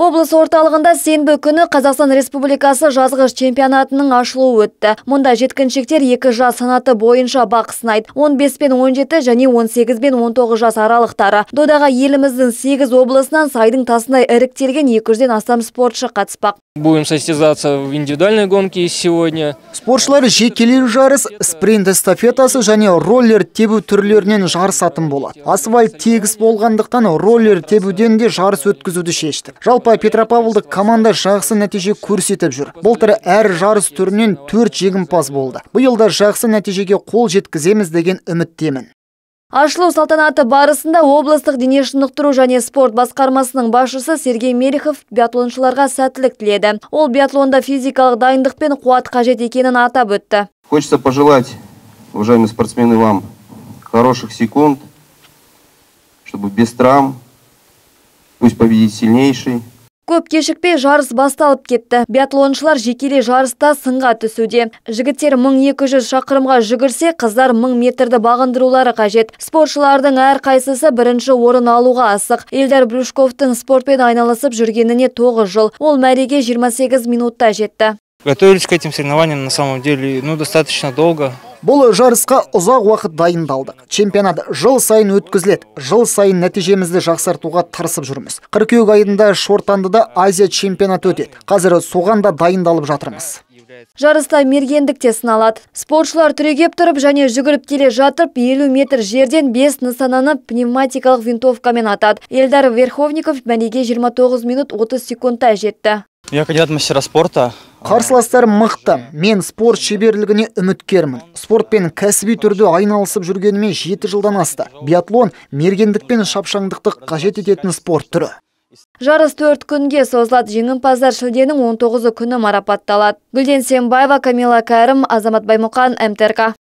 Облыс орталығында сенбі күні Қазақстан Республикасы жазғыш чемпионатының ашылуы өтті. Мұнда жеткіншектер 2 жас санаты бойынша бақ сынайды. 15 пен 17 және 18 пен 19 жас аралықтары. Додаға еліміздің 8 облысынан сайдың тасындай іріктелген 200-ден астам спортшы қатыспақ. Будем состязаться в индивидуальной гонке сегодня. Спортшылар жекелей жарыс, спринт эстафетасы және роллер тебу түрлерінен жарысатын болады. Асфальт тегіс болғандықтан роллер тебуден де жарыс өткізуді шешті. Жалпы Петропавлдық команда жақсы нәтиже көрсетіп жүр. Былтыр әр жарыс түрінен 4 жеңімпаз болды. Биыл да жақсы нәтижеге қол жеткіземіз деген үміттемін. Ашылу салтанаты барысында облыстық дене шынықтыру және спорт басқармасының басшысы Сергей Мелихов биатлоншыларға сәттілік тіледі. Ол биатлонда физикалық дайындық пен қуат қажет екенін атап өтті. Хочется пожелать, уважаемые спортсмены, вам хороших секунд, чтобы без травм, пусть победит сильнейший. Көп кешікпей жарыс басталып кетті. Биатлоншылар жекелей жарыста сынға түсуде. Жігіттер 1200 шақырымға жүгірсе, қыздар 1000 метрді бағындырулары қажет. Спортшылардың әрқайсысы бірінші орын алуға асық. Эльдар Брюшковтың спортпен айналысып жүргеніне 9 жыл. Ол мәреге 28 минутта жетті. Готовились к этим соревнованиям на самом деле достаточно долго. Бұл жарысқа ұзақ уақыт дайындалдық. Чемпионат жыл сайын өткізіледі. Жыл сайын нәтижемізді жақсартуға тырысып жүрміз. Қыркүйек айында Шортандыда Азия чемпионаты өтеді. Қазір соған да дайындалып жатырмыз. Жарыста мергендік те сыналады. Спортшылар түрегеп тұрып және жүгіріп келе жатып 50 метр жерден 5 нысананы пневматикалық винтовкамен атады. Эльдар Верховников мәреге 29 минут 30 секундта жетті. Я кандидат мастера спорта. Қарсыластар мықты. Мен спорт шеберлігіне үміткермін. Спортпен кәсіби түрде айналысып жүргеніме 7 жылдан асты. Биатлон мергендік пен шапшаңдықты қажет ететін спорт түрі. Жарыс 4 күнге созылады. Жеңімпаздар шілденің 19 күні марапатталады. Гүлден Сембаева, Камила Кәрім, Азамат Баймұқан, МТРК.